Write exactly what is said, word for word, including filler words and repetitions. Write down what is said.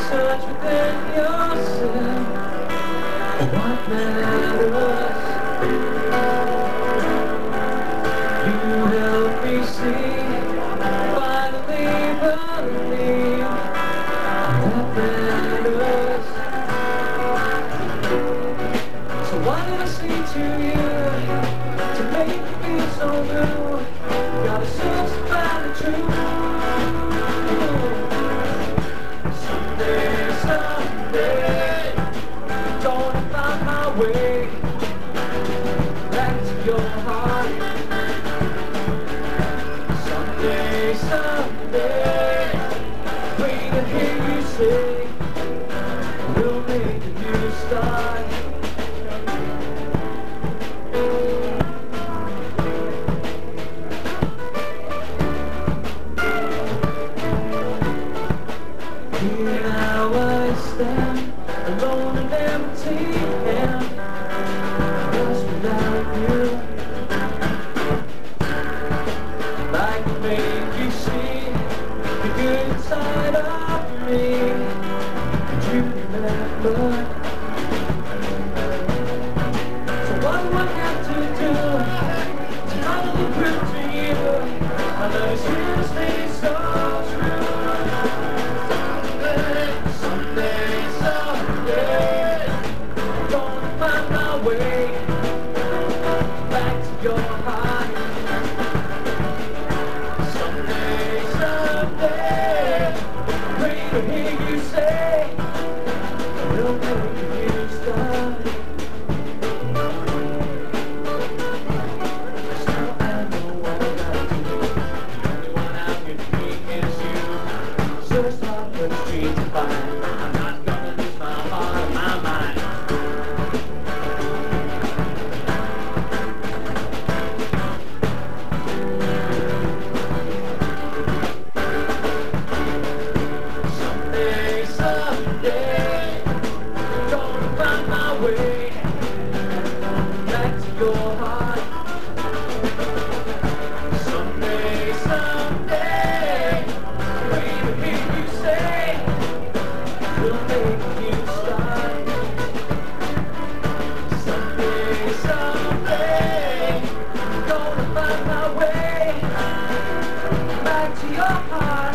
search within yourself for what matters. You help me see, finally believe what matters. So why did I sing to you to make you feel so new? Gotta search to find the truth. Someday, someday, gonna find my way back to your heart. Someday, someday, wait to hear you say we'll make a new start. Here now I stand, alone and empty, and lost without you. I can make you see the good inside of me. Could you remember? So what do I have to do to finally prove to you I love is here to stay so true? Someday, someday, gonna find my way back to your heart. Someday, someday, wait to hear you say we'll make a new start. Now I know what I gotta do. The only one out here for me is you. Search hard for the street to find. I'm not gonna lose my heart or my mind. Someday, someday, gonna find my way back to your heart. Someday, someday, wait to hear you say we'll make a new start. Someday, someday, gonna find my way back to your heart.